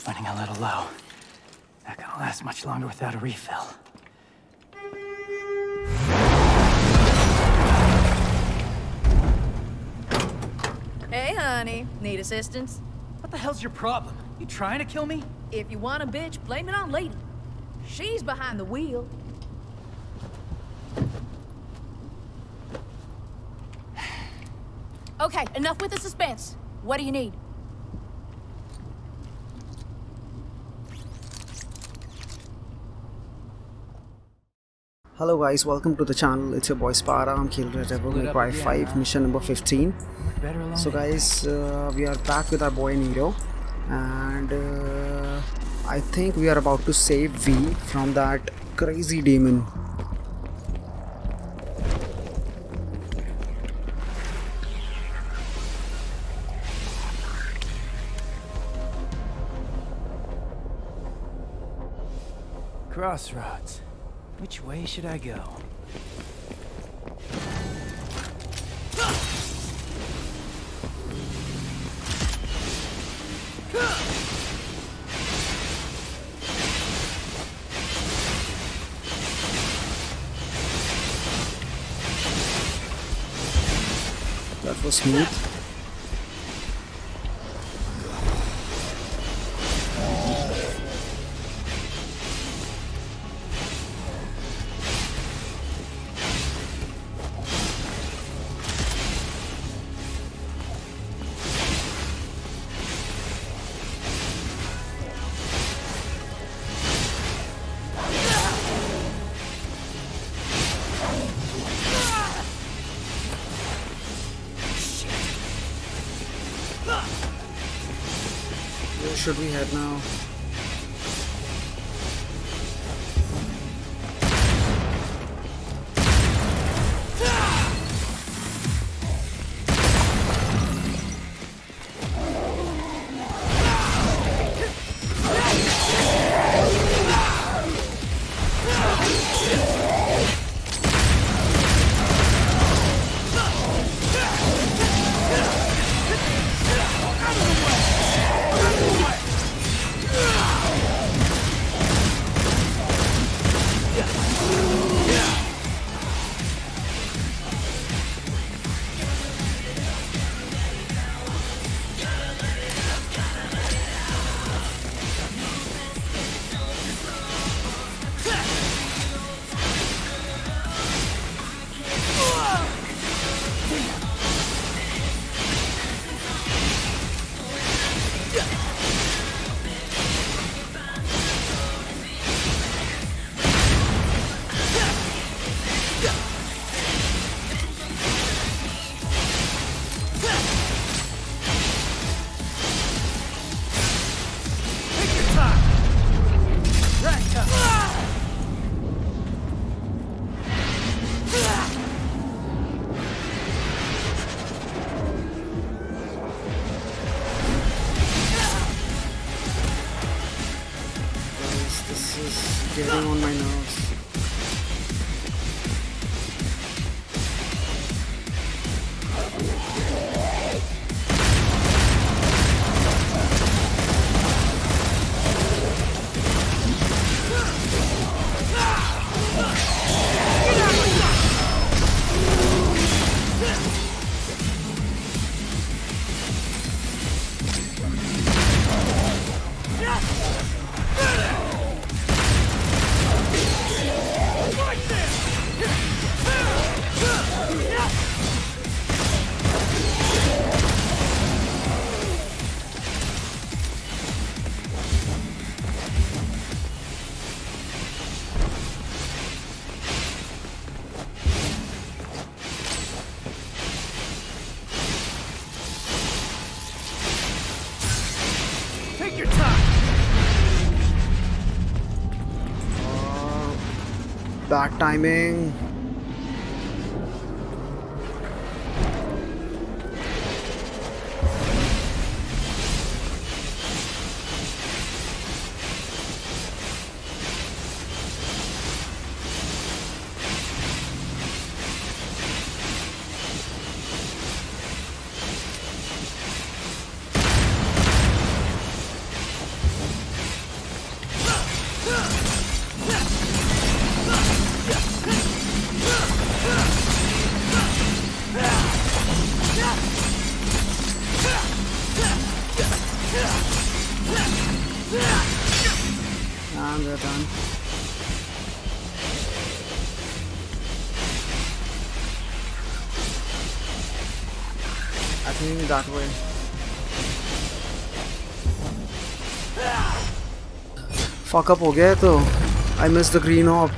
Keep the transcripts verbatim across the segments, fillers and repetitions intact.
Running a little low. Not gonna last much longer without a refill. Hey, honey. Need assistance? What the hell's your problem? You trying to kill me? If you want a bitch, blame it on Lady. She's behind the wheel. Okay, enough with the suspense. What do you need? Hello guys, welcome to the channel. It's your boy Spara. I'm Qliphoth five, mission number fifteen. So guys, uh, we are back with our boy Nero, and uh, I think we are about to save V from that crazy demon. Crossroads. Which way should I go? That was smooth. Where should we head now? Getting on my nerves. Bad timing. we're done. I think that way. Fuck up हो गया तो. I missed the green orb.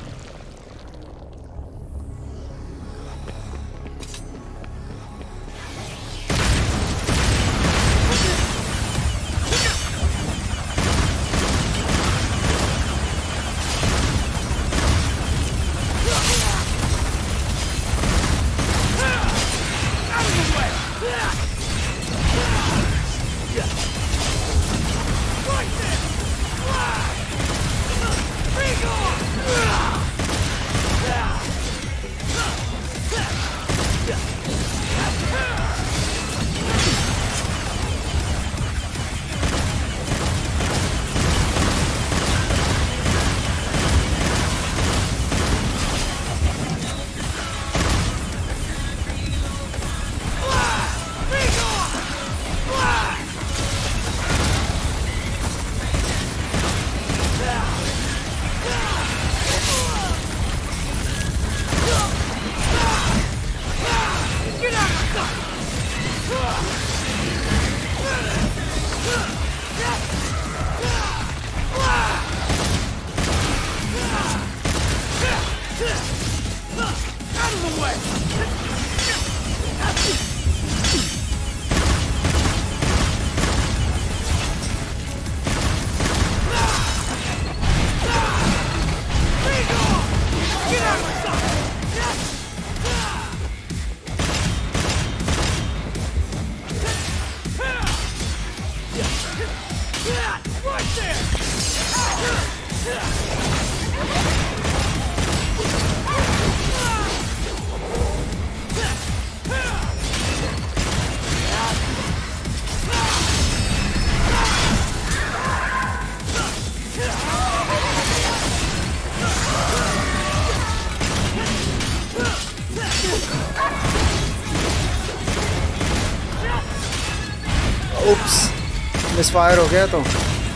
Oops, misfire हो गया तो.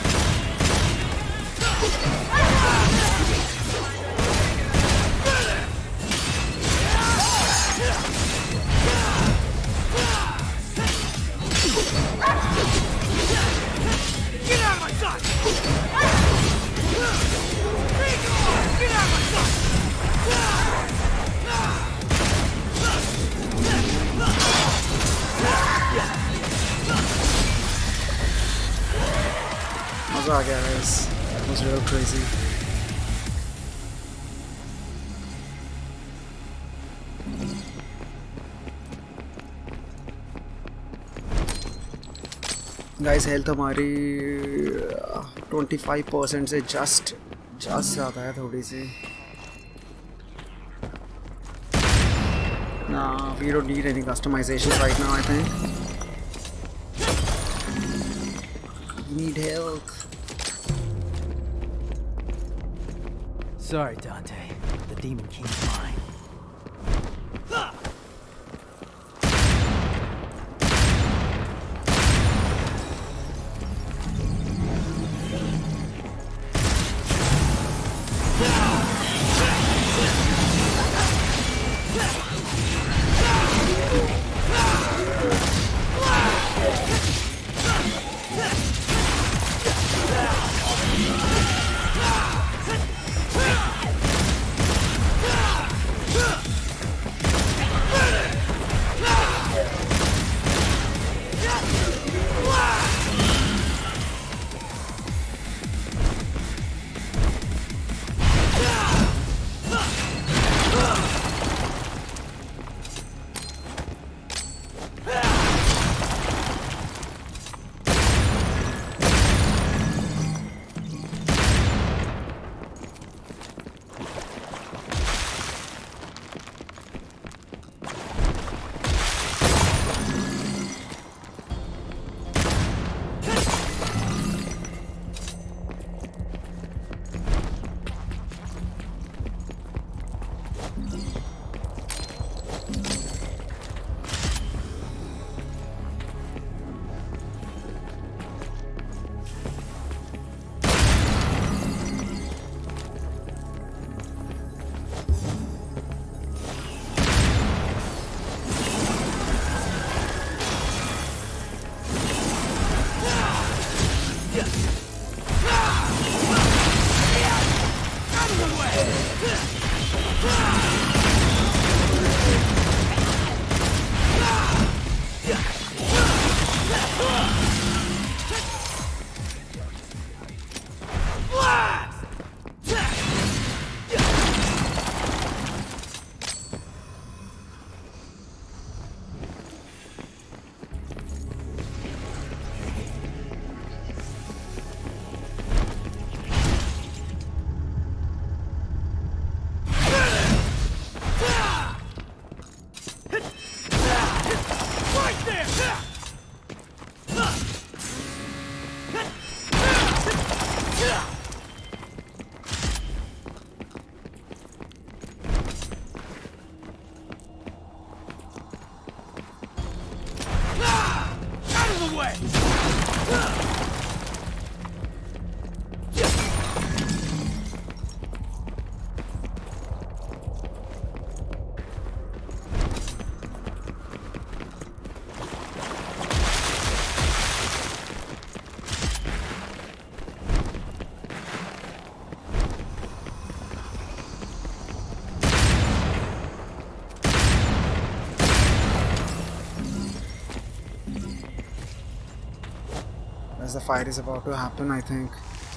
Mजा आ गया guys. That was real crazy. Guys, health हमारी twenty-five percent से just just ज़्यादा है थोड़ी सी. Nah, we don't need any customization right now. I think we need health. Sorry, Dante. The Demon King's mine. As the fight is about to happen, I think.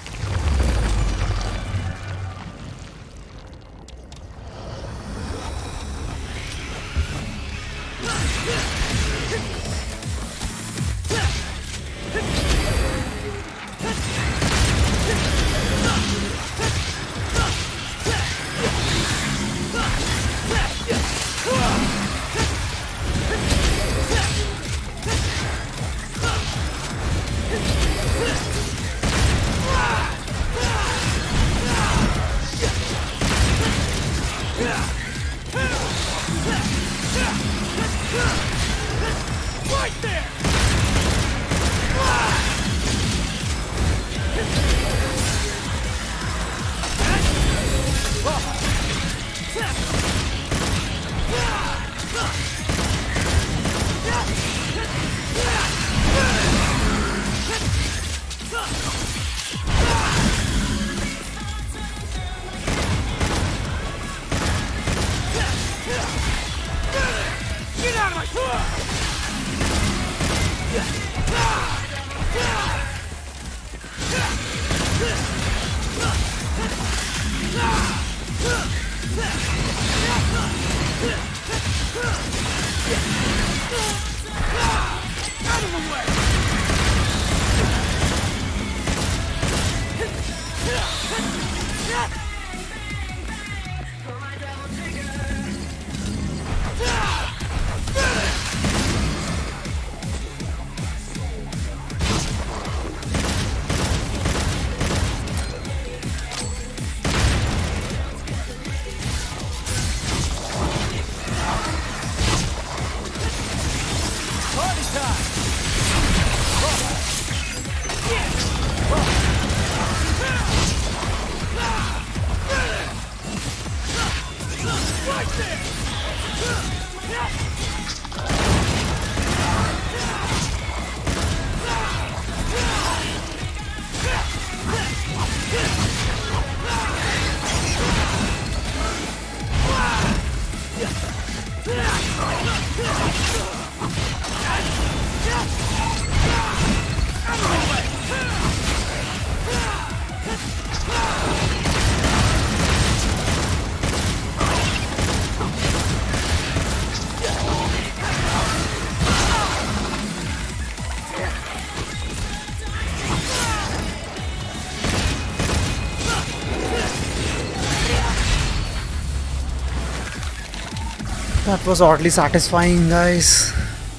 That was oddly satisfying, guys.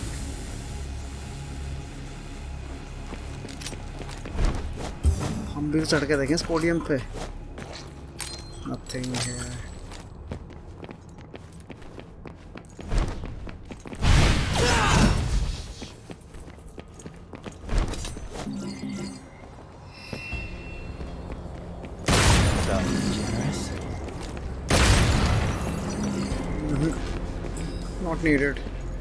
हम भी चढ़ के देखें इस podium पे. Nothing here. Not needed.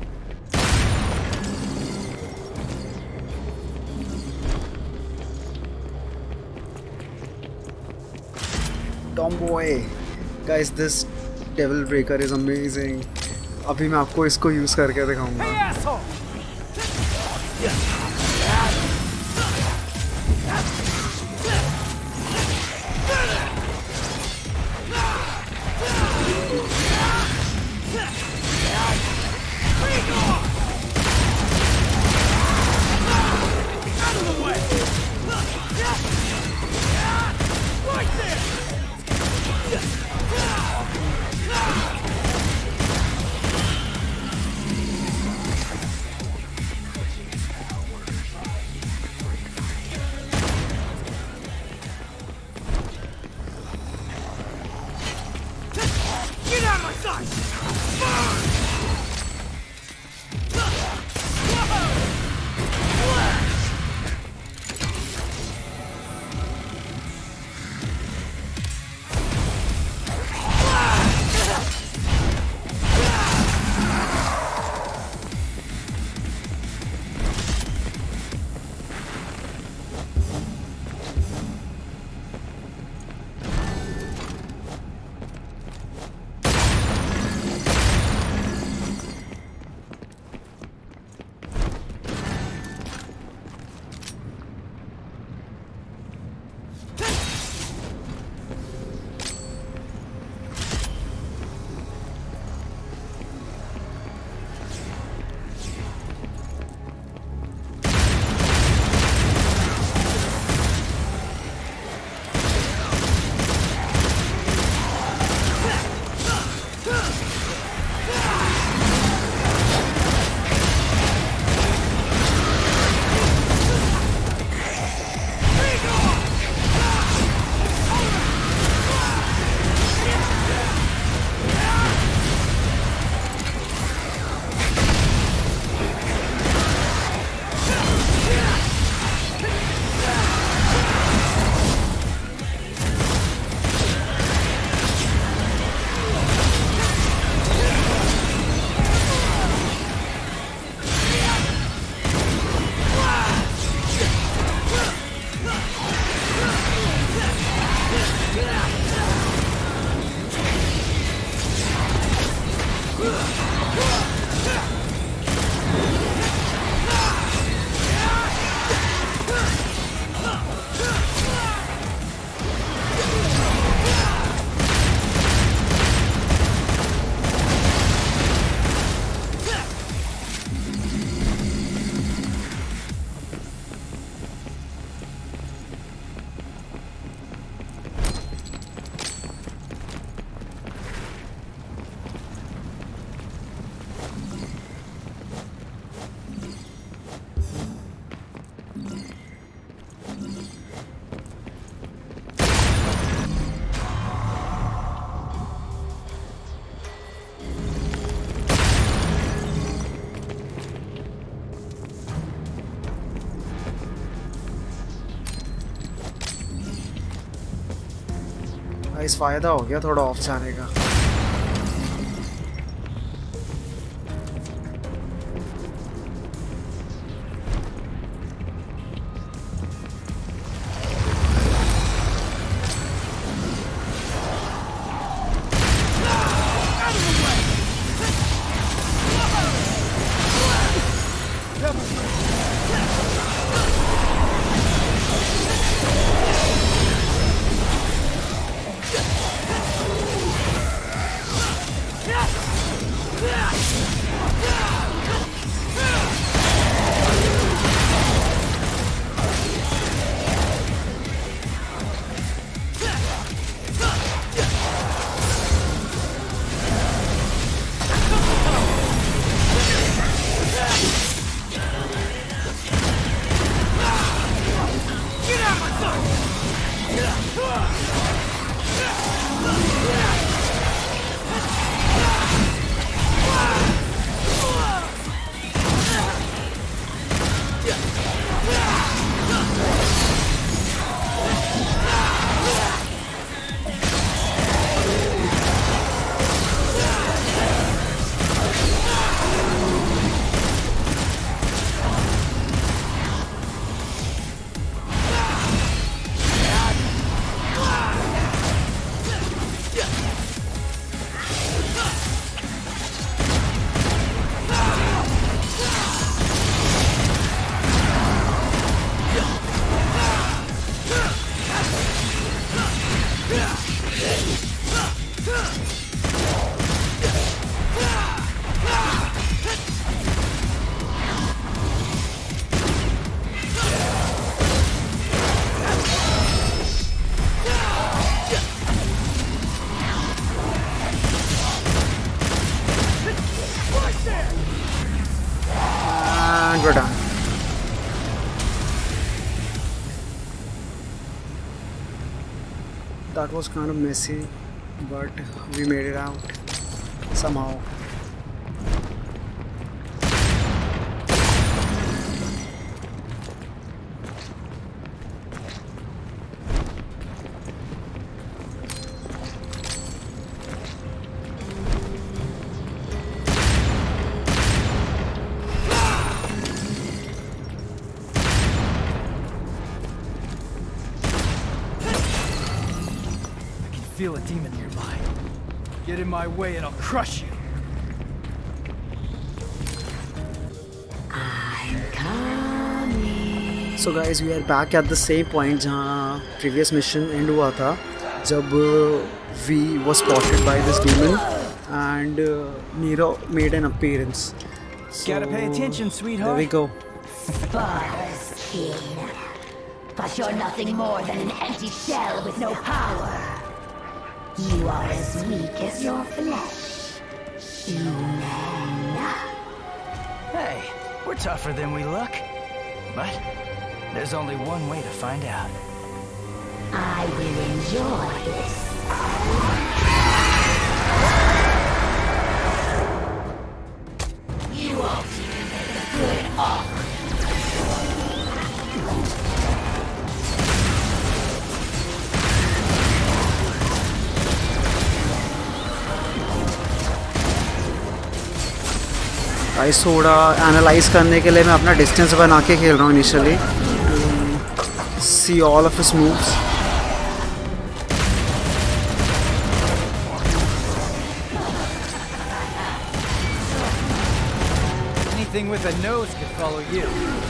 Tomboy, guys, this devil breaker is amazing. अभी मैं आपको इसको यूज करके दिखाऊंगा. गाइस फायदा हो गया थोड़ा ऑफ जाने का. And we're done. That was kind of messy, but we made it out somehow. Feel a demon nearby. Get in my way and I'll crush you. I'm coming. So guys, we are back at the same point जहाँ previous mission end हुआ था जब we was spotted by this demon and uh, Nero made an appearance. So, gotta pay attention, sweetheart. There we go. Buzz, kid. But you're nothing more than an empty shell with no power. You are as weak as your flesh. Human. Hey, we're tougher than we look. But there's only one way to find out. I will enjoy this. You won't even make a good offer. Guys थोड़ा analyse करने के लिए मैं अपना distance बना के खेल रहा हूँ initially to see all of his moves. Anything with a nose could follow you.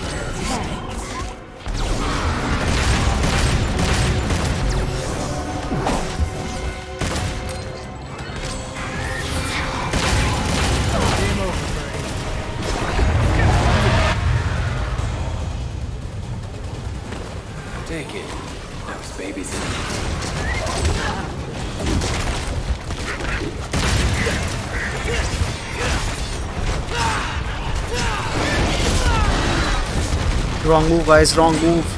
Take it. Those babies in Wrong move guys, wrong move.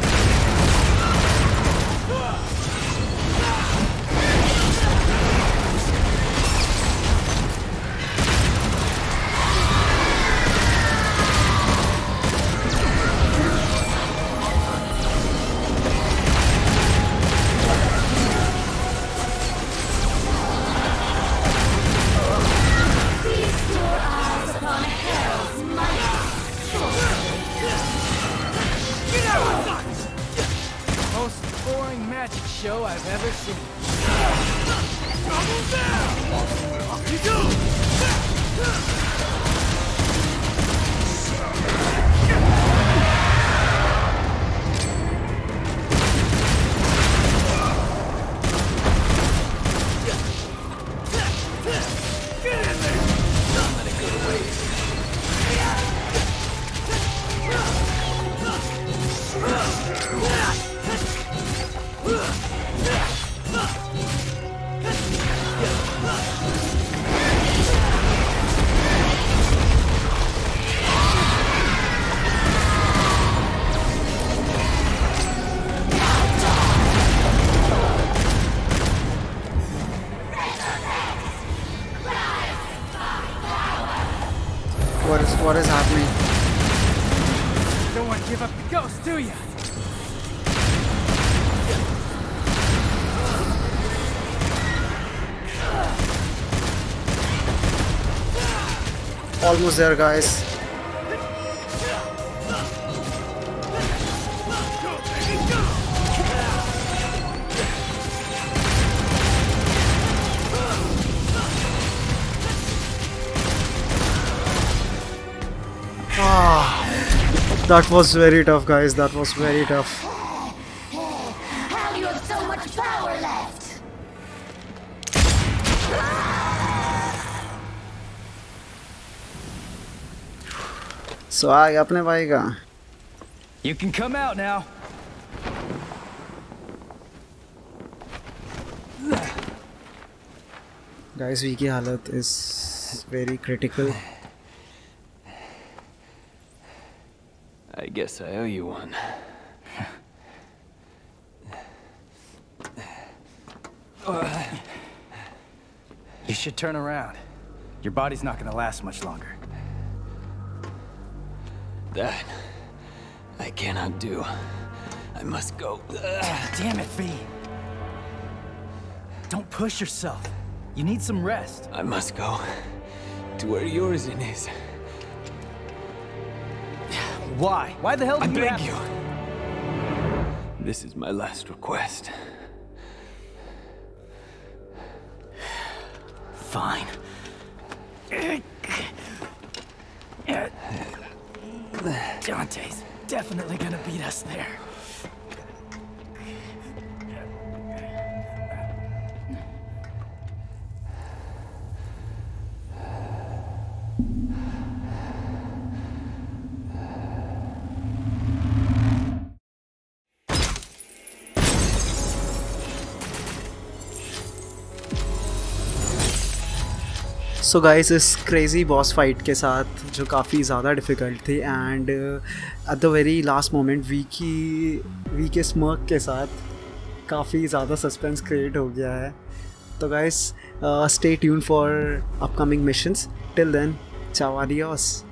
magic show I've ever seen. Double down! Off you go! What is what is happening? Don't want to give up the ghost, do you? Almost there, guys. Ah, that was very tough, guys. That was very tough. How do you have so much power left? So I अपने भाई का. You can come out now. Guys, V की हालत is very critical. I guess I owe you one. You should turn around. Your body's not gonna last much longer. That I cannot do. I must go. Damn it, V. Don't push yourself. You need some rest. I must go to where Urizen is. Why? Why the hell do I you beg have you. to... This is my last request. Fine. Dante's definitely gonna beat us there. So guys इस crazy boss fight के साथ जो काफ़ी ज़्यादा difficult थी and at the very last moment वी की वी के स्मर्क के साथ काफ़ी ज़्यादा सस्पेंस क्रिएट हो गया है. तो guys stay tune for upcoming missions. Till then, ciao, adios.